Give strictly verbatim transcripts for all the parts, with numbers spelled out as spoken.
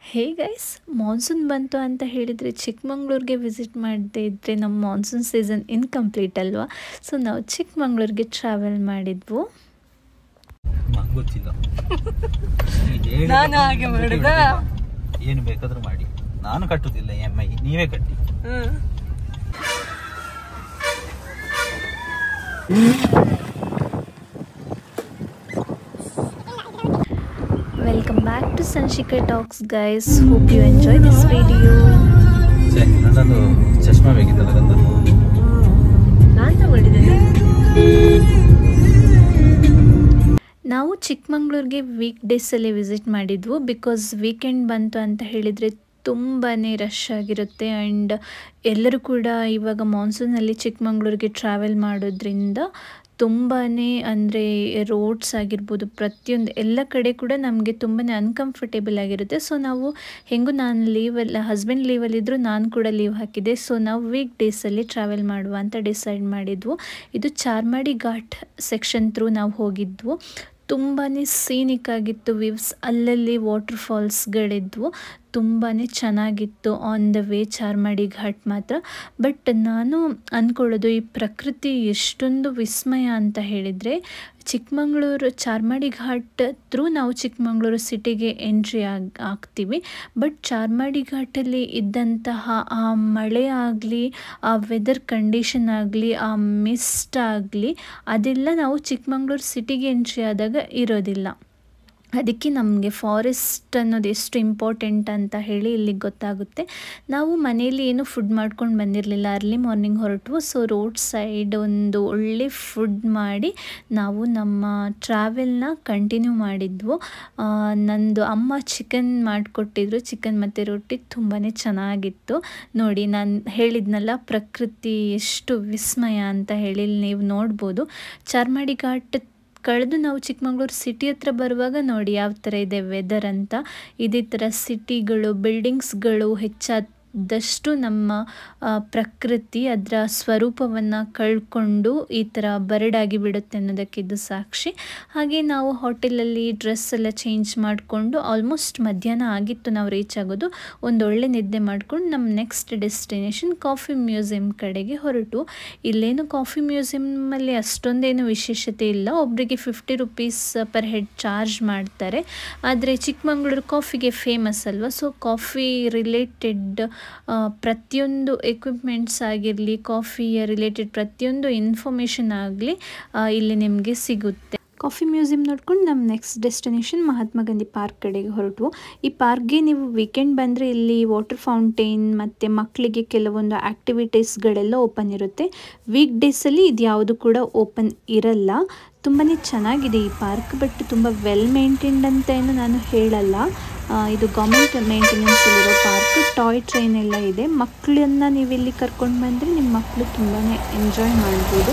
Hey guys, monsoon ಬಂತು ಅಂತ ಹೇಳಿದರೆ ಚಿಕ್ಕಮಂಗ್ಳೂರಿಗೆ ವಿಸಿಟ್ ಮಾಡದೇ ಇದ್ದರೆ ನಮ್ಮ ಮಾನ್ಸೂನ್ ಸೀಸನ್ ಇನ್ಕಂಪ್ಲೀಟ್ ಅಲ್ವಾ. ಸೊ ನಾವು ಚಿಕ್ಕಮಂಗ್ಳೂರಿಗೆ ಟ್ರಾವೆಲ್ ಮಾಡಿದ್ವು. ನಾನು ಹಾಗೆ ಮಾಡಿದ ಏನು ಬೇಕಾದ್ರೂ ಮಾಡಿ, ನಾನು ಕಟ್ಟುದಿಲ್ಲ ಇ ಎಮ್ ಐ, ನೀವೇ ಕಟ್ಟಿ. Welcome back to Sanshika Talks guys. Hope you enjoy this video. ನನ್ನದು ಚಶ್ಮಾ ಬೇಕಿತ್ತಲ್ಲ ಗಂಧ, ನಾನು ತಗೊಂಡಿದ್ದೇನೆ. ನಾವು ಚಿಕ್ಕಮಂಗ್ಳೂರಿಗೆ ವೀಕ್ ಡೇಸಲ್ಲಿ ವಿಸಿಟ್ ಮಾಡಿದ್ವು. ಬಿಕಾಸ್ ವೀಕೆಂಡ್ ಬಂತು ಅಂತ ಹೇಳಿದರೆ ತುಂಬಾ ರಶ್ ಆಗಿರುತ್ತೆ. ಆ್ಯಂಡ್ ಎಲ್ಲರೂ ಕೂಡ ಇವಾಗ ಮಾನ್ಸೂನಲ್ಲಿ ಚಿಕ್ಕಮಂಗ್ಳೂರಿಗೆ ಟ್ರಾವೆಲ್ ಮಾಡೋದ್ರಿಂದ ತುಂಬಾ ಅಂದರೆ ರೋಡ್ಸ್ ಆಗಿರ್ಬೋದು, ಪ್ರತಿಯೊಂದು ಎಲ್ಲ ಕಡೆ ಕೂಡ ನಮಗೆ ತುಂಬಾ ಅನ್ಕಂಫರ್ಟೇಬಲ್ ಆಗಿರುತ್ತೆ. ಸೊ ನಾವು ಹೆಂಗೂ ನಾನು ಲೀವಲ್ಲಿ ಹಸ್ಬೆಂಡ್ ಲೀವಲ್ಲಿದ್ದರೂ ನಾನು ಕೂಡ ಲೀವ್ ಹಾಕಿದ್ದೆ. ಸೊ ನಾವು ವೀಕ್ ಡೇಸಲ್ಲಿ ಟ್ರಾವೆಲ್ ಮಾಡುವ ಅಂತ ಡಿಸೈಡ್ ಮಾಡಿದ್ವು. ಇದು ಚಾರ್ಮಾಡಿ ಘಾಟ್ ಸೆಕ್ಷನ್ ಥ್ರೂ ನಾವು ಹೋಗಿದ್ವು. ತುಂಬಾ ಸೀನಿಕ್ ಆಗಿತ್ತು ವ್ಯೂವ್ಸ್, ಅಲ್ಲಲ್ಲಿ ವಾಟರ್ ಫಾಲ್ಸ್ಗಳಿದ್ವು, ತುಂಬಾ ಚೆನ್ನಾಗಿತ್ತು on the way Charmadi ghat ಮಾತ್ರ. ಬಟ್ ನಾನು ಅಂದ್ಕೊಳ್ಳೋದು ಈ ಪ್ರಕೃತಿ ಎಷ್ಟೊಂದು ವಿಸ್ಮಯ ಅಂತ ಹೇಳಿದರೆ, ಚಿಕ್ಕಮಂಗ್ಳೂರು ಚಾರ್ಮಾಡಿ ಘಾಟ್ ಥ್ರೂ ನಾವು ಚಿಕ್ಕಮಂಗ್ಳೂರು ಸಿಟಿಗೆ ಎಂಟ್ರಿ ಆಗಿ ಆಗ್ತೀವಿ. ಬಟ್ ಚಾರ್ಮಾಡಿ ಘಾಟಲ್ಲಿ ಇದ್ದಂತಹ ಆ ಮಳೆ ಆಗಲಿ, ಆ ವೆದರ್ ಕಂಡೀಷನ್ ಆಗಲಿ, ಆ ಮಿಸ್ಟ್ ಆಗಲಿ, ಅದೆಲ್ಲ ನಾವು ಚಿಕ್ಕಮಂಗ್ಳೂರು ಸಿಟಿಗೆ ಎಂಟ್ರಿ ಆದಾಗ ಇರೋದಿಲ್ಲ. ಅದಕ್ಕೆ ನಮಗೆ ಫಾರೆಸ್ಟ್ ಅನ್ನೋದು ಎಷ್ಟು ಇಂಪಾರ್ಟೆಂಟ್ ಅಂತ ಹೇಳಿ ಇಲ್ಲಿಗೆ ಗೊತ್ತಾಗುತ್ತೆ. ನಾವು ಮನೆಯಲ್ಲಿ ಏನು ಫುಡ್ ಮಾಡ್ಕೊಂಡು ಬಂದಿರಲಿಲ್ಲ, ಅರ್ಲಿ ಮಾರ್ನಿಂಗ್ ಹೊರಟು. ಸೊ ರೋಡ್ ಸೈಡ್ ಒಂದು ಒಳ್ಳೆ ಫುಡ್ ಮಾಡಿ ನಾವು ನಮ್ಮ ಟ್ರಾವೆಲ್ನ ಕಂಟಿನ್ಯೂ ಮಾಡಿದ್ವು. ನಂದು ಅಮ್ಮ ಚಿಕನ್ ಮಾಡಿಕೊಟ್ಟಿದ್ರು, ಚಿಕನ್ ಮತ್ತು ರೊಟ್ಟಿ ತುಂಬಾ ಚೆನ್ನಾಗಿತ್ತು. ನೋಡಿ, ನಾನು ಹೇಳಿದ್ನಲ್ಲ ಪ್ರಕೃತಿ ಎಷ್ಟು ವಿಸ್ಮಯ ಅಂತ ಹೇಳಿ ನೀವು ನೋಡ್ಬೋದು. ಚಾರ್ಮಾಡಿ ಘಾಟ್ ಕಳೆದು ನಾವು ಚಿಕ್ಕಮಂಗ್ಳೂರು ಸಿಟಿ ಹತ್ರ ಬರುವಾಗ ನೋಡಿ ಯಾವ ಥರ ಇದೆ ವೆದರ್ ಅಂತ. ಇದೇ ಥರ ಸಿಟಿಗಳು, ಬಿಲ್ಡಿಂಗ್ಸ್ಗಳು ಹೆಚ್ಚಾದಷ್ಟು ನಮ್ಮ ಪ್ರಕೃತಿ ಅದರ ಸ್ವರೂಪವನ್ನು ಕಳ್ಕೊಂಡು ಈ ಥರ ಬರಡಾಗಿ ಬಿಡುತ್ತೆ ಅನ್ನೋದಕ್ಕೆ ಇದು ಸಾಕ್ಷಿ. ಹಾಗೆ ನಾವು ಹೋಟೆಲಲ್ಲಿ ಡ್ರೆಸ್ ಎಲ್ಲ ಚೇಂಜ್ ಮಾಡಿಕೊಂಡು ಆಲ್ಮೋಸ್ಟ್ ಮಧ್ಯಾಹ್ನ ಆಗಿತ್ತು ನಾವು ರೀಚ್ ಆಗೋದು. ಒಂದೊಳ್ಳೆ ನಿದ್ದೆ ಮಾಡ್ಕೊಂಡು ನಮ್ಮ ನೆಕ್ಸ್ಟ್ ಡೆಸ್ಟಿನೇಷನ್ ಕಾಫಿ ಮ್ಯೂಸಿಯಂ ಕಡೆಗೆ ಹೊರಟು. ಇಲ್ಲೇನು ಕಾಫಿ ಮ್ಯೂಸಿಯಮಲ್ಲಿ ಅಷ್ಟೊಂದೇನು ವಿಶೇಷತೆ ಇಲ್ಲ, ಒಬ್ಬರಿಗೆ fifty rupees per head charge ಮಾಡ್ತಾರೆ. ಆದರೆ ಚಿಕ್ಕಮಂಗ್ಳೂರು ಕಾಫಿಗೆ ಫೇಮಸ್ ಅಲ್ವಾ. ಸೊ ಕಾಫಿ ರಿಲೇಟೆಡ್ ಪ್ರತಿಯೊಂದು ಎಕ್ವಿಪ್ಮೆಂಟ್ಸ್ ಆಗಿರಲಿ, ಕಾಫಿಯ ರಿಲೇಟೆಡ್ ಪ್ರತಿಯೊಂದು ಇನ್ಫಾರ್ಮೇಷನ್ ಆಗಲಿ ಇಲ್ಲಿ ನಿಮಗೆ ಸಿಗುತ್ತೆ. ಕಾಫಿ ಮ್ಯೂಸಿಯಂ ನೋಡ್ಕೊಂಡು ನಮ್ಮ next destination Mahatma Gandhi park ಕಡೆಗೆ ಹೊರಟು. ಈ ಪಾರ್ಕ್ಗೆ ನೀವು ವೀಕೆಂಡ್ ಬಂದರೆ ಇಲ್ಲಿ ವಾಟರ್ ಫೌಂಟೇನ್ ಮತ್ತು ಮಕ್ಕಳಿಗೆ ಕೆಲವೊಂದು ಆ್ಯಕ್ಟಿವಿಟೀಸ್ಗಳೆಲ್ಲ ಓಪನ್ ಇರುತ್ತೆ. ವೀಕ್ ಡೇಸಲ್ಲಿ ಇದು ಯಾವುದು ಕೂಡ ಓಪನ್ ಇರಲ್ಲ. ತುಂಬಾ ಚೆನ್ನಾಗಿದೆ ಈ ಪಾರ್ಕ್, ಬಟ್ ತುಂಬ ವೆಲ್ ಮೇಂಟೈನ್ಡ್ ಅಂತ ಏನು ನಾನು ಹೇಳಲ್ಲ. ಇದು ಗೌರ್ಮೆಂಟ್ ಮೇಂಟೆನೆನ್ಸಲ್ಲಿರೋ ಪಾರ್ಕ್. ಟಾಯ್ ಟ್ರೈನ್ ಎಲ್ಲ ಇದೆ. ಮಕ್ಕಳನ್ನು ನೀವು ಇಲ್ಲಿ ಕರ್ಕೊಂಡು ಬಂದರೆ ನಿಮ್ಮ ಮಕ್ಕಳು ತುಂಬಾ ಎಂಜಾಯ್ ಮಾಡ್ಬೋದು.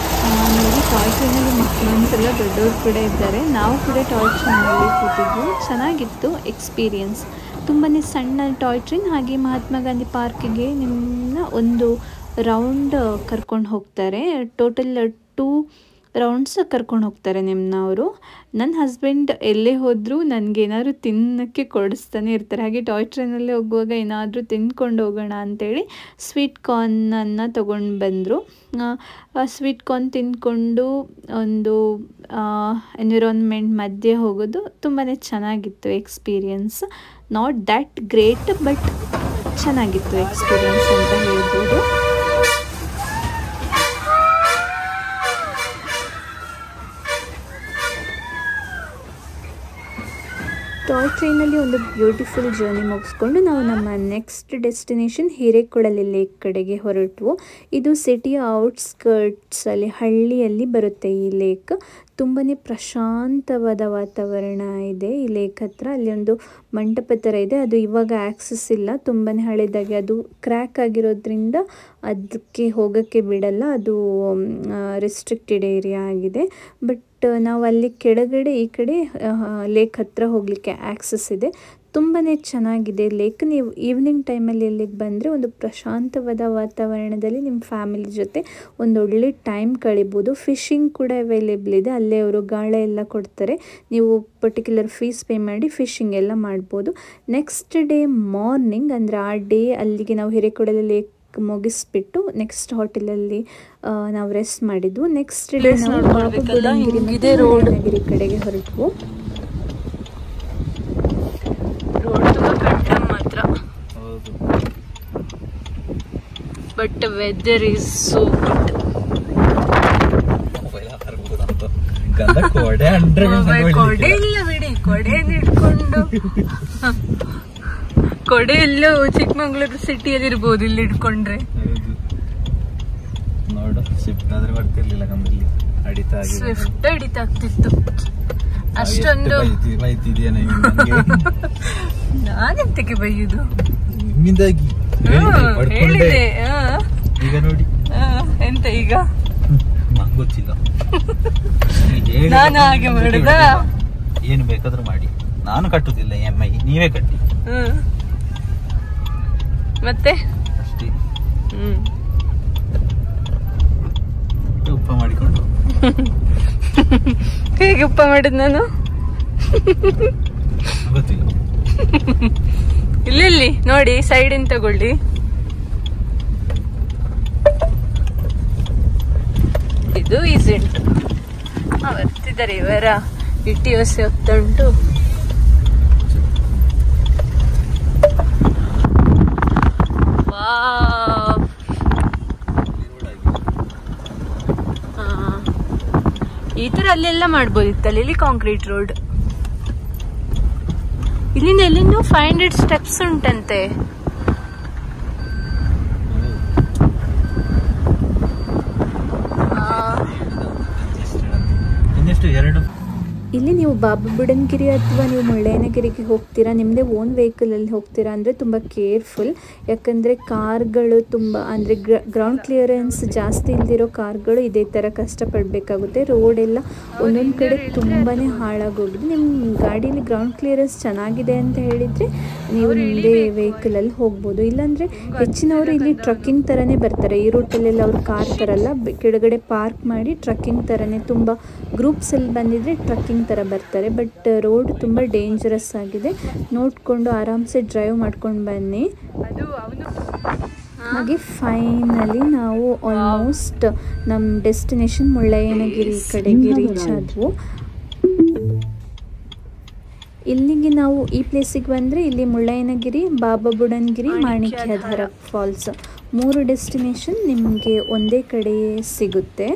ನೋಡಿ, ಟಾಯ್ ಟ್ರೈನಲ್ಲಿ ಮಕ್ಕಳು ಅಂತೆಲ್ಲ ದೊಡ್ಡವರು ಕೂಡ ಇದ್ದಾರೆ. ನಾವು ಕೂಡ ಟಾಯ್ ಟ್ರೈನಲ್ಲಿ ಕೂತಿದ್ವಿ. ಚೆನ್ನಾಗಿತ್ತು ಎಕ್ಸ್ಪೀರಿಯನ್ಸ್. ತುಂಬಾ ಸಣ್ಣ ಟಾಯ್ ಟ್ರೈನ್. ಹಾಗೆ ಮಹಾತ್ಮ ಗಾಂಧಿ ಪಾರ್ಕಿಗೆ ನಿಮ್ಮನ್ನ ಒಂದು ರೌಂಡ್ ಕರ್ಕೊಂಡು ಹೋಗ್ತಾರೆ. ಟೋಟಲ್ ಟೂ ರೌಂಡ್ಸ್ ಕರ್ಕೊಂಡು ಹೋಗ್ತಾರೆ ನಿಮ್ಮನ್ನ ಅವರು. ನನ್ನ ಹಸ್ಬೆಂಡ್ ಎಲ್ಲೇ ಹೋದರೂ ನನಗೇನಾದ್ರು ತಿನ್ನೋಕ್ಕೆ ಕೊಡಿಸ್ತಾನೆ ಇರ್ತಾರೆ. ಹಾಗೆ ಟಾಯ್ ಟ್ರೈನಲ್ಲಿ ಹೋಗುವಾಗ ಏನಾದರೂ ತಿಂದ್ಕೊಂಡು ಹೋಗೋಣ ಅಂಥೇಳಿ ಸ್ವೀಟ್ ಕಾರ್ನನ್ನು ತೊಗೊಂಡು ಬಂದರು. ಸ್ವೀಟ್ ಕಾರ್ನ್ ತಿಂದ್ಕೊಂಡು ಒಂದು ಎನ್ವಿರಾನ್ಮೆಂಟ್ ಮಧ್ಯೆ ಹೋಗೋದು ತುಂಬಾ ಚೆನ್ನಾಗಿತ್ತು experience. Not that great, but ಚೆನ್ನಾಗಿತ್ತು ಎಕ್ಸ್ಪೀರಿಯನ್ಸ್ ಅಂತ ಹೇಳ್ಬೋದು. ಟಾಯ್ ಟ್ರೈನಲ್ಲಿ ಒಂದು ಬ್ಯೂಟಿಫುಲ್ ಜರ್ನಿ ಮುಗಿಸ್ಕೊಂಡು ನಾವು ನಮ್ಮ ನೆಕ್ಸ್ಟ್ ಡೆಸ್ಟಿನೇಷನ್ ಹಿರೇಕೊಳಲಿ ಲೇಕ್ ಕಡೆಗೆ ಹೊರಟು. ಇದು ಸಿಟಿಯ ಔಟ್ಸ್ಕರ್ಟ್ಸಲ್ಲಿ, ಹಳ್ಳಿಯಲ್ಲಿ ಬರುತ್ತೆ ಈ ಲೇಕ್. ತುಂಬಾ ಪ್ರಶಾಂತವಾದ ವಾತಾವರಣ ಇದೆ ಈ ಲೇಕ್ ಹತ್ರ. ಅಲ್ಲಿ ಒಂದು ಮಂಟಪ ಥರ ಇದೆ, ಅದು ಇವಾಗ ಆ್ಯಕ್ಸಸ್ ಇಲ್ಲ, ತುಂಬಾ ಹಳೆದಾಗಿ ಅದು ಕ್ರ್ಯಾಕ್ ಆಗಿರೋದ್ರಿಂದ ಅದಕ್ಕೆ ಹೋಗೋಕ್ಕೆ ಬಿಡಲ್ಲ. ಅದು ರೆಸ್ಟ್ರಿಕ್ಟೆಡ್ ಏರಿಯಾ ಆಗಿದೆ. ಬಟ್ ನಾವು ಅಲ್ಲಿ ಕೆಳಗಡೆ ಈ ಕಡೆ ಲೇಕ್ ಹತ್ರ ಹೋಗಲಿಕ್ಕೆ ಆ್ಯಕ್ಸಸ್ ಇದೆ. ತುಂಬಾ ಚೆನ್ನಾಗಿದೆ ಲೇಕ್. ನೀವು ಈವ್ನಿಂಗ್ ಟೈಮಲ್ಲಿ ಇಲ್ಲಿಗೆ ಬಂದರೆ ಒಂದು ಪ್ರಶಾಂತವಾದ ವಾತಾವರಣದಲ್ಲಿ ನಿಮ್ಮ ಫ್ಯಾಮಿಲಿ ಜೊತೆ ಒಂದು ಒಳ್ಳೆ ಟೈಮ್ ಕಳಿಬೋದು. ಫಿಶಿಂಗ್ ಕೂಡ ಅವೈಲೇಬಲ್ ಇದೆ, ಅಲ್ಲೇ ಅವರು ಗಾಳ ಎಲ್ಲ ಕೊಡ್ತಾರೆ, ನೀವು ಪರ್ಟಿಕ್ಯುಲರ್ ಫೀಸ್ ಪೇ ಮಾಡಿ ಫಿಶಿಂಗ್ ಎಲ್ಲ ಮಾಡ್ಬೋದು. ನೆಕ್ಸ್ಟ್ ಡೇ ಮಾರ್ನಿಂಗ್ ಅಂದರೆ ಆ ಡೇ ಅಲ್ಲಿಗೆ ನಾವು ಹಿರೇಕೊಡಲ ಲೇಕ್ ಮುಗಿಸ್ಬಿಟ್ಟು ನೆಕ್ಸ್ಟ್ ಹೋಟೆಲಲ್ಲಿ ನಾವು ರೆಸ್ಟ್ ಮಾಡಿದ್ವು. ನೆಕ್ಸ್ಟ್ ಡೇ ನಾವು ಬಾಬಾ ಬುಡನ್ಗಿರಿ ಮತ್ತು ಮುಳ್ಳಯ್ಯನಗಿರಿ ಕಡೆಗೆ ಹೊರಟ್ವು. ಮಾತ್ರ but weather is so good. ಕೊಡೆ ಇಲ್ಲ ಬಿಡಿ, ಕೊಡೆ ಇಟ್ಕೊಂಡು ಕೊಡೆ ಎಲ್ಲೋ ಚಿಕ್ಕಮಂಗ್ಳೂರು ಸಿಟಿಯಲ್ಲಿ ಇರ್ಬೋದು, ಇಲ್ಲಿ ಇಟ್ಕೊಂಡ್ರೆ. ನೋಡು ಸ್ವಿಫ್ಟ್ ಆದ್ರೆ ಬರ್ತಿರ್ಲಿಲ್ಲ ನಮ್ಮಲ್ಲಿ, ಅಡಿತಾ ಸ್ವಿಫ್ಟ್ ಅಡಿತಾ ಆಗ್ತಿತ್ತು ಅಷ್ಟೊಂದು. ನಾನೆಂತಕ್ಕೆ ಬೈಯುದು, ನಿಮ್ಮಿಂದಾಗಿ ಹೇಳಿದೆ. ಈಗ ನೋಡಿ ಎಂತ ಈಗ ಗೊತ್ತಿಲ್ಲ, ನಾನು ಹಾಗೆ ಮಾಡುದ. ಏನು ಬೇಕಾದ್ರೂ ಮಾಡಿ, ನಾನು ಕಟ್ಟುದಿಲ್ಲ ಇ ಎಂ ಐ, ನೀವೇ ಕಟ್ಟಿ. ಹ್ಮ್ ಮತ್ತೆ ಅಷ್ಟೇ. ಹ್ಮ್ ಉಪ್ಪ ಮಾಡಿಕೊಂಡು ಹೇಗೆ ಉಪ್ಪ ಮಾಡಿದ್ ನಾನು ಗೊತ್ತಿಲ್ಲ. ಇಲ್ಲಿ ನೋಡಿ ಸೈಡ್ ಇನ್ ತಗೊಳ್ಳಿ. ಇದು ಈಸಿ ಉಂಟು. ಬರ್ತಿದ್ದಾರೆ ಇವರ ಇಟ್ಟಿ ಹೊಸೆ ಹೋಗ್ತಾ ಉಂಟು. ಈ ತರ ಅಲ್ಲೆಲ್ಲ ಮಾಡ್ಬೋದಿತ್ತಲ್ಲ, ಇಲ್ಲಿ ಕಾಂಕ್ರೀಟ್ ರೋಡ್. ಇಲ್ಲಿಂದ ಎಲ್ಲಿಂದ ಫೈವ್ ಹಂಡ್ರೆಡ್ ಸ್ಟೆಪ್ಸ್ ಉಂಟಂತೆ. ಎರಡು ಇಲ್ಲಿ ನೀವು ಬಾಬಾ ಬುಡನ್ಗಿರಿ ಅಥವಾ ನೀವು ಮುಳ್ಳಯ್ಯನಗಿರಿಗೆ ಹೋಗ್ತೀರಾ, ನಿಮ್ಮದೇ ಓನ್ ವೆಹಿಕಲಲ್ಲಿ ಹೋಗ್ತೀರಾ ಅಂದರೆ ತುಂಬ ಕೇರ್ಫುಲ್. ಯಾಕಂದರೆ ಕಾರ್ಗಳು ತುಂಬ ಅಂದರೆ ಗ್ರೌಂಡ್ ಕ್ಲಿಯರೆನ್ಸ್ ಜಾಸ್ತಿ ಇಲ್ದಿರೋ ಕಾರ್ಗಳು ಇದೇ ಥರ ಕಷ್ಟಪಡಬೇಕಾಗುತ್ತೆ. ರೋಡೆಲ್ಲ ಒಂದೊಂದು ಕಡೆ ತುಂಬಾ ಹಾಳಾಗೋಗಿದೆ. ನಿಮ್ಮ ಗಾಡೀಲಿ ಗ್ರೌಂಡ್ ಕ್ಲಿಯರೆನ್ಸ್ ಚೆನ್ನಾಗಿದೆ ಅಂತ ಹೇಳಿದರೆ ನೀವು ನಿಮ್ಮದೇ ವೆಹಿಕಲಲ್ಲಿ ಹೋಗ್ಬೋದು. ಇಲ್ಲಾಂದರೆ ಹೆಚ್ಚಿನವರು ಇಲ್ಲಿ ಟ್ರಕ್ಕಿಂಗ್ ಥರನೇ ಬರ್ತಾರೆ. ಈ ರೂಟಲ್ಲೆಲ್ಲ ಅವರು ಕಾರ್ ತರಲ್ಲ, ಕೆಳಗಡೆ ಪಾರ್ಕ್ ಮಾಡಿ ಟ್ರಕ್ಕಿಂಗ್ ಥರನೇ ತುಂಬ ಗ್ರೂಪ್ಸಲ್ಲಿ ಬಂದಿದ್ದರೆ ಟ್ರಕ್ಕಿಂಗ್ ಥರ ಬರ್ತಾರೆ. ಬಟ್ ರೋಡ್ ತುಂಬ ಡೇಂಜರಸ್ ಆಗಿದೆ, ನೋಡಿಕೊಂಡು ಆರಾಮ್ಸೆ ಡ್ರೈವ್ ಮಾಡ್ಕೊಂಡು ಬನ್ನಿ. ಹಾಗೆ ಫೈನಲಿ ನಾವು ಆಲ್ಮೋಸ್ಟ್ ನಮ್ಮ ಡೆಸ್ಟಿನೇಷನ್ ಮುಳ್ಳಯ್ಯನಗಿರಿ ಕಡೆಗೆ ರೀಚ್ ಆದವು. ಇಲ್ಲಿಗೆ ನಾವು ಈ ಪ್ಲೇಸಿಗೆ ಬಂದರೆ ಇಲ್ಲಿ ಮುಳ್ಳಯ್ಯನಗಿರಿ, ಬಾಬಾ ಬುಡನ್ಗಿರಿ, ಮಾಣಿಕ್ಯಧಾರ ಫಾಲ್ಸ್ ಮೂರು ಡೆಸ್ಟಿನೇಷನ್ ನಿಮಗೆ ಒಂದೇ ಕಡೆ ಸಿಗುತ್ತೆ.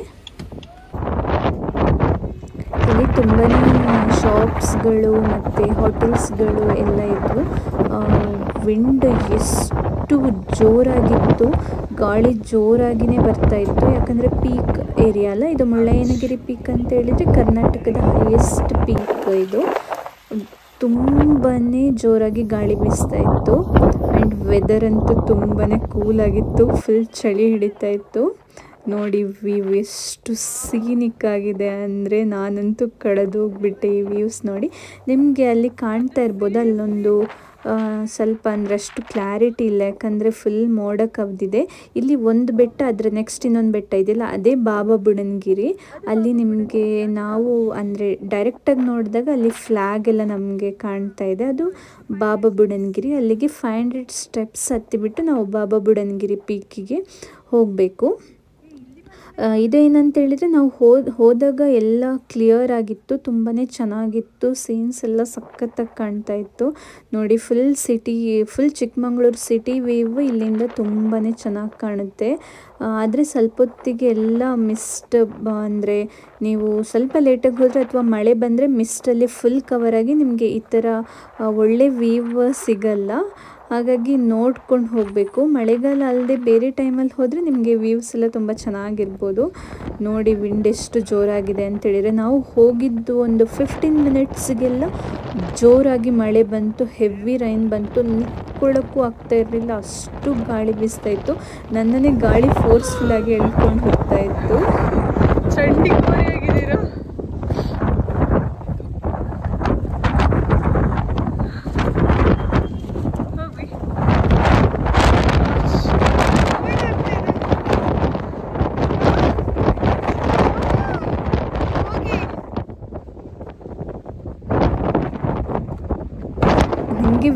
ಇಲ್ಲಿ ತುಂಬಾ ಶಾಪ್ಸ್ಗಳು ಮತ್ತು ಹೋಟೆಲ್ಸ್ಗಳು ಎಲ್ಲ ಇದ್ವು. ವಿಂಡ್ ಎಷ್ಟು ಜೋರಾಗಿತ್ತು, ಗಾಳಿ ಜೋರಾಗಿಯೇ ಬರ್ತಾಯಿತ್ತು. ಯಾಕಂದರೆ ಪೀಕ್ ಏರಿಯಾ ಅಲ್ಲ ಇದು, ಮುಳ್ಳಯ್ಯನಗಿರಿ ಪೀಕ್ ಅಂತ ಹೇಳಿದರೆ ಕರ್ನಾಟಕದ ಹೈಯೆಸ್ಟ್ ಪೀಕ್ ಇದು. ತುಂಬಾ ಜೋರಾಗಿ ಗಾಳಿ ಬೀಸ್ತಾ ಇತ್ತು. ಆ್ಯಂಡ್ ವೆದರ್ ಅಂತೂ ತುಂಬಾ ಕೂಲಾಗಿತ್ತು, ಫುಲ್ ಚಳಿ ಹಿಡಿತಾ ಇತ್ತು. ನೋಡಿ ವ್ಯೂ ಎಷ್ಟು ಸೀನಿಕ್ ಆಗಿದೆ ಅಂದರೆ ನಾನಂತೂ ಕಳೆದೋಗ್ಬಿಟ್ಟೆ ಈ ವ್ಯೂಸ್ ನೋಡಿ. ನಿಮಗೆ ಅಲ್ಲಿ ಕಾಣ್ತಾ ಇರ್ಬೋದು, ಅಲ್ಲೊಂದು ಸ್ವಲ್ಪ ಅಂದರೆ ಅಷ್ಟು ಕ್ಲಾರಿಟಿ ಇಲ್ಲ, ಯಾಕಂದರೆ ಫುಲ್ ಮೋಡ ಕವಿದಿದೆ. ಇಲ್ಲಿ ಒಂದು ಬೆಟ್ಟ, ಅದರ ನೆಕ್ಸ್ಟ್ ಇನ್ನೊಂದು ಬೆಟ್ಟ ಇದೆಯಲ್ಲ ಅದೇ ಬಾಬಾ ಬುಡನ್ಗಿರಿ. ಅಲ್ಲಿ ನಿಮಗೆ ನಾವು ಅಂದರೆ ಡೈರೆಕ್ಟಾಗಿ ನೋಡಿದಾಗ ಅಲ್ಲಿ ಫ್ಲ್ಯಾಗ್ ಎಲ್ಲ ನಮಗೆ ಕಾಣ್ತಾ ಇದೆ, ಅದು ಬಾಬಾ ಬುಡನ್ಗಿರಿ. ಅಲ್ಲಿಗೆ ಫೈವ್ ಹಂಡ್ರೆಡ್ ಸ್ಟೆಪ್ಸ್ ಹತ್ತಿಬಿಟ್ಟು ನಾವು ಬಾಬಾ ಬುಡನ್ಗಿರಿ ಪೀಕಿಗೆ ಹೋಗಬೇಕು. ಇದೇನಂತ ಹೇಳಿದರೆ ನಾವು ಹೋದ ಹೋದಾಗ ಎಲ್ಲ ಕ್ಲಿಯರ್ ಆಗಿತ್ತು, ತುಂಬಾ ಚೆನ್ನಾಗಿತ್ತು, ಸೀನ್ಸ್ ಎಲ್ಲ ಸಖತ್ತಾಗಿ ಕಾಣ್ತಾ ಇತ್ತು ನೋಡಿ. Full city, full Chikkamagaluru city view ಇಲ್ಲಿಂದ ತುಂಬಾ ಚೆನ್ನಾಗಿ ಕಾಣುತ್ತೆ. ಆದರೆ ಸ್ವಲ್ಪ ಹೊತ್ತಿಗೆ ಎಲ್ಲ ಮಿಸ್ಟ್ ಅಂದರೆ ನೀವು ಸ್ವಲ್ಪ ಲೇಟಾಗಿ ಹೋದರೆ ಅಥವಾ ಮಳೆ ಬಂದರೆ ಮಿಸ್ಟಲ್ಲಿ ಫುಲ್ ಕವರಾಗಿ ನಿಮಗೆ ಈ ಥರ ಒಳ್ಳೆ ವ್ಯೂ ಸಿಗಲ್ಲ. ಹಾಗಾಗಿ ನೋಡ್ಕೊಂಡು ಹೋಗಬೇಕು. ಮಳೆಗಾಲ ಅಲ್ಲದೆ ಬೇರೆ ಟೈಮಲ್ಲಿ ಹೋದರೆ ನಿಮಗೆ ವ್ಯೂಸ್ ಎಲ್ಲ ತುಂಬ ಚೆನ್ನಾಗಿರ್ಬೋದು. ನೋಡಿ ವಿಂಡ್ ಎಷ್ಟು ಜೋರಾಗಿದೆ ಅಂತೇಳಿದರೆ, ನಾವು ಹೋಗಿದ್ದು ಒಂದು ಫಿಫ್ಟೀನ್ ಮಿನಿಟ್ಸ್ಗೆಲ್ಲ ಜೋರಾಗಿ ಮಳೆ ಬಂತು, ಹೆವಿ ರೈನ್ ಬಂತು, ನಿಂತ್ಕೊಳ್ಳೋಕ್ಕೂ ಆಗ್ತಾ ಇರಲಿಲ್ಲ, ಅಷ್ಟು ಗಾಳಿ ಬೀಸ್ತಾ ಇತ್ತು. ನನ್ನನ್ನೇ ಗಾಳಿ ಫೋರ್ಸ್ಫುಲ್ಲಾಗಿ ಎಳ್ಕೊಂಡು ಹೋಗ್ತಾ ಇತ್ತು. ಚಂಡಿ ಕೋರಿಯಾಗಿದ್ದೀರಾ?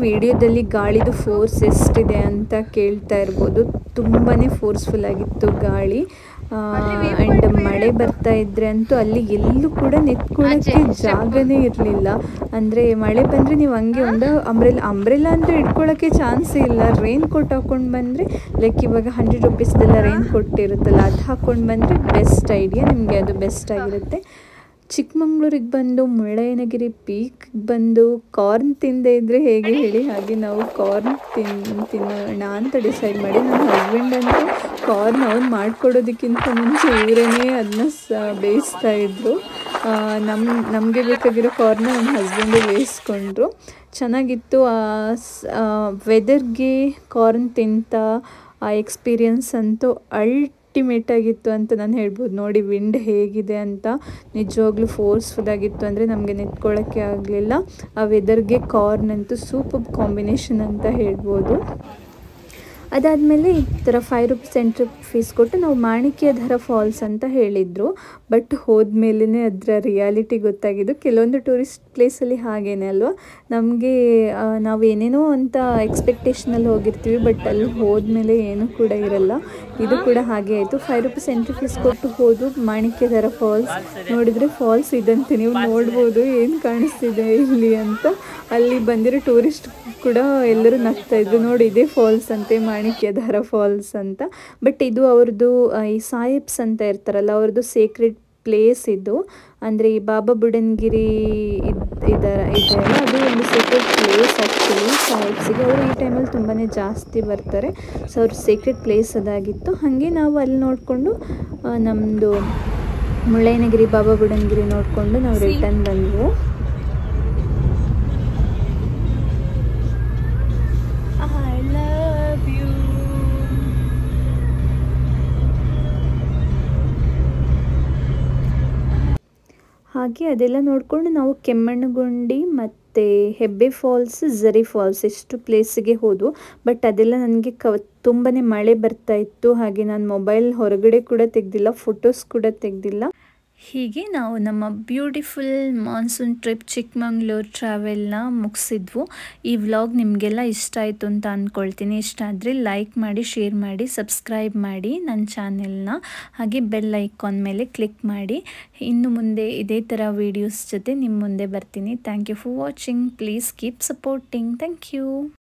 ವಿಡಿಯೋದಲ್ಲಿ ಗಾಳಿದು ಫೋರ್ಸ್ ಎಷ್ಟಿದೆ ಅಂತ ಕೇಳ್ತಾ ಇರ್ಬೋದು. ತುಂಬಾ ಫೋರ್ಸ್ಫುಲ್ ಆಗಿತ್ತು ಗಾಳಿ. ಆ್ಯಂಡ್ ಮಳೆ ಬರ್ತಾ ಇದ್ರೆ ಅಂತೂ ಅಲ್ಲಿ ಎಲ್ಲೂ ಕೂಡ ನಿಂತ್ಕೊಳ್ಳೋಕ್ಕೆ ಜಾಗನೇ ಇರಲಿಲ್ಲ. ಅಂದರೆ ಮಳೆ ಬಂದರೆ ನೀವು ಹಂಗೆ ಒಂದು ಅಂಬ್ರೆಲ್ಲ ಅಂಬ್ರೆಲ್ಲ ಅಂದರೆ ಇಟ್ಕೊಳ್ಳೋಕ್ಕೆ ಚಾನ್ಸೇ ಇಲ್ಲ. ರೈನ್ ಕೋಟ್ ಹಾಕ್ಕೊಂಡು ಬಂದರೆ ಲೈಕ್ ಇವಾಗ ಹಂಡ್ರೆಡ್ ರುಪೀಸ್ದೆಲ್ಲ ರೈನ್ ಕೋಟ್ ಇರುತ್ತಲ್ಲ, ಅದು ಹಾಕ್ಕೊಂಡು ಬಂದರೆ ಬೆಸ್ಟ್ ಐಡಿಯಾ, ನಿಮಗೆ ಅದು ಬೆಸ್ಟ್ ಆಗಿರುತ್ತೆ. ಚಿಕ್ಕಮಂಗ್ಳೂರಿಗೆ ಬಂದು ಮುಳ್ಳಯ್ಯನಗಿರಿ ಪೀಕ್ ಬಂದು ಕಾರ್ನ್ ತಿಂದೇ ಇದ್ದರೆ ಹೇಗೆ ಹೇಳಿ, ಹಾಗೆ ನಾವು ಕಾರ್ನ್ ತಿನ್ ತಿನ್ನೋಣ ಅಂತ ಡಿಸೈಡ್ ಮಾಡಿ ನನ್ನ ಹಸ್ಬೆಂಡ್ ಅಂತೂ ಕಾರ್ನ್ ಅವ್ನು ಮಾಡಿಕೊಡೋದಕ್ಕಿಂತ ಮುಂಚೆ ಇವರೇನೇ ಅದನ್ನ ಸ ಬೇಯಿಸ್ತಾ ಇದ್ರು. ನಮ್ಮ ನಮಗೆ ಬೇಕಾಗಿರೋ ಕಾರ್ನ ನನ್ನ ಹಸ್ಬೆಂಡೇ ಬೇಯಿಸ್ಕೊಂಡ್ರು. ಚೆನ್ನಾಗಿತ್ತು. ವೆದರ್ಗೆ ಕಾರ್ನ್ ತಿಂತ ಆ ಎಕ್ಸ್ಪೀರಿಯನ್ಸ್ ಅಂತೂ ಅಲ್ಟಿಮೇಟ್ ಆಗಿತ್ತು ಅಂತ ನಾನು ಹೇಳ್ಬೋದು. ನೋಡಿ ವಿಂಡ್ ಹೇಗಿದೆ ಅಂತ, ನಿಜವಾಗ್ಲೂ ಫೋರ್ಸ್ಫುಲ್ ಆಗಿತ್ತು ಅಂದರೆ ನಮಗೆ ನಿಂತ್ಕೊಳ್ಳೋಕ್ಕೆ ಆಗಲಿಲ್ಲ. ಆ ವೆದರ್ಗೆ ಕಾರ್ನ್ ಅಂತೂ ಸೂಪರ್ ಕಾಂಬಿನೇಷನ್ ಅಂತ ಹೇಳ್ಬೋದು. ಅದಾದಮೇಲೆ ಈ ಥರ ಫೈವ್ ರುಪೀಸ್ ಎಂಟ್ರಿ ಫೀಸ್ ಕೊಟ್ಟು ನಾವು ಮಾಣಿಕ್ಯಧರ ಫಾಲ್ಸ್ ಅಂತ ಹೇಳಿದರು. ಬಟ್ ಹೋದ್ಮೇಲೆ ಅದರ ರಿಯಾಲಿಟಿ ಗೊತ್ತಾಗಿದ್ದು. ಕೆಲವೊಂದು ಟೂರಿಸ್ಟ್ ಪ್ಲೇಸಲ್ಲಿ ಹಾಗೇನೆ ಅಲ್ವಾ, ನಮಗೆ ನಾವು ಏನೇನೋ ಅಂತ ಎಕ್ಸ್ಪೆಕ್ಟೇಷನಲ್ಲಿ ಹೋಗಿರ್ತೀವಿ, ಬಟ್ ಅಲ್ಲಿ ಹೋದ್ಮೇಲೆ ಏನೂ ಕೂಡ ಇರಲ್ಲ. ಇದು ಕೂಡ ಹಾಗೆ ಆಯಿತು. ಫೈವ್ ರುಪೀಸ್ ಎಂಟ್ರಿ ಫೀಸ್ ಕೊಟ್ಟು ಹೋದು ಮಾಣಿಕ್ಯಧರ ಫಾಲ್ಸ್ ನೋಡಿದರೆ ಫಾಲ್ಸ್ ಇದಂತೆ ನೀವು ನೋಡ್ಬೋದು ಏನು ಕಾಣಿಸ್ತಿದೆ ಇಲ್ಲಿ ಅಂತ. ಅಲ್ಲಿ ಬಂದಿರೋ ಟೂರಿಸ್ಟ್ ಕೂಡ ಎಲ್ಲರೂ ನಗ್ತಾ ಇದ್ರು, ನೋಡಿ ಇದೇ ಫಾಲ್ಸ್ ಅಂತೆ ಮಾಣಿಕ್ಯಧರ ಫಾಲ್ಸ್ ಅಂತ. ಬಟ್ ಇದು ಅವ್ರದ್ದು ಈ ಸಾಹೇಬ್ಸ್ ಅಂತ ಇರ್ತಾರಲ್ಲ, ಅವ್ರದ್ದು ಸೇಕ್ರೆಡ್ ಪ್ಲೇಸ್ ಇದು. ಅಂದರೆ ಈ ಬಾಬಾ ಬುಡನ್ಗಿರಿ ಇದು ಇದರ ಇದೆಯಲ್ಲ, ಅದು ಒಂದು ಸೇಕ್ರೆಡ್ ಪ್ಲೇಸ್ ಆ್ಯಕ್ಚುಲಿ ಸಾಹೇಬ್ಸಿಗೆ. ಅವರು ಈ ಟೈಮಲ್ಲಿ ತುಂಬಾ ಜಾಸ್ತಿ ಬರ್ತಾರೆ. ಸೊ ಅವ್ರ ಸೇಕ್ರೆಡ್ ಪ್ಲೇಸ್ ಅದಾಗಿತ್ತು. ಹಾಗೆ ನಾವು ಅಲ್ಲಿ ನೋಡಿಕೊಂಡು ನಮ್ಮದು ಮುಳ್ಳಯ್ಯನಗಿರಿ ಬಾಬಾ ಬುಡನ್ಗಿರಿ ನೋಡಿಕೊಂಡು ನಾವು ರಿಟರ್ನ್ ಬಂದವು. ಹಾಗೆ ಅದೆಲ್ಲ ನೋಡಿಕೊಂಡು ನಾವು ಕೆಮ್ಮಣ್ಣುಗುಂಡಿ ಮತ್ತು ಹೆಬ್ಬೆ ಫಾಲ್ಸ್, ಝರಿ ಫಾಲ್ಸ್ ಎಷ್ಟು ಪ್ಲೇಸಿಗೆ ಹೋದವು. ಬಟ್ ಅದೆಲ್ಲ ನನಗೆ ಕ ತುಂಬಾ ಮಳೆ ಬರ್ತಾ ಇತ್ತು. ಹಾಗೆ ನಾನು ಮೊಬೈಲ್ ಹೊರಗಡೆ ಕೂಡ ತೆಗೆದಿಲ್ಲ, ಫೋಟೋಸ್ ಕೂಡ ತೆಗೆದಿಲ್ಲ. ಹೀಗೆ ನಾವು ನಮ್ಮ ಬ್ಯೂಟಿಫುಲ್ ಮಾನ್ಸೂನ್ ಟ್ರಿಪ್ ಚಿಕ್ಕಮಂಗ್ಳೂರು ಟ್ರಾವೆಲ್ನ ಮುಗಿಸಿದ್ವು. ಈ ವ್ಲಾಗ್ ನಿಮಗೆಲ್ಲ ಇಷ್ಟ ಆಯಿತು ಅಂತ ಅಂದ್ಕೊಳ್ತೀನಿ. ಇಷ್ಟ ಆದರೆ ಲೈಕ್ ಮಾಡಿ, ಶೇರ್ ಮಾಡಿ, ಸಬ್ಸ್ಕ್ರೈಬ್ ಮಾಡಿ ನನ್ನ ಚಾನೆಲ್ನ. ಹಾಗೆ ಬೆಲ್ ಐಕಾನ್ ಮೇಲೆ ಕ್ಲಿಕ್ ಮಾಡಿ. ಇನ್ನು ಮುಂದೆ ಇದೇ ಥರ ವೀಡಿಯೋಸ್ ಜೊತೆ ನಿಮ್ಮ ಮುಂದೆ ಬರ್ತೀನಿ. Thank you for watching. Please keep supporting. Thank you.